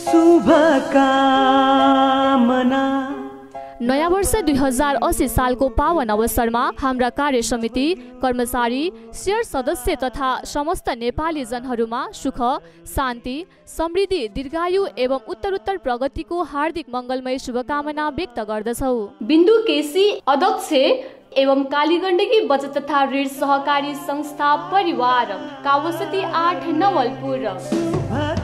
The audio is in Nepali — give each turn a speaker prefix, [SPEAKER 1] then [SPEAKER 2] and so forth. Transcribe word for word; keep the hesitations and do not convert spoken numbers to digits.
[SPEAKER 1] शुभकामना।
[SPEAKER 2] नयाँ वर्ष दुई हजार अस्सी सालको पावन अवसरमा हाम्रा कार्य समिति, कर्मचारी, शेयर सदस्य तथा समस्त नेपाली जनहरूमा सुख, शान्ति, समृद्धि, दीर्घायु एवं उत्तरोत्तर प्रगतिको हार्दिक मङ्गलमय शुभकामना व्यक्त गर्दछौ।
[SPEAKER 3] बिन्दु केसी अध्यक्ष एवं कालीगण्डकी बचत तथा ऋण सहकारी संस्था परिवार, कावसती आठ नवलपुर।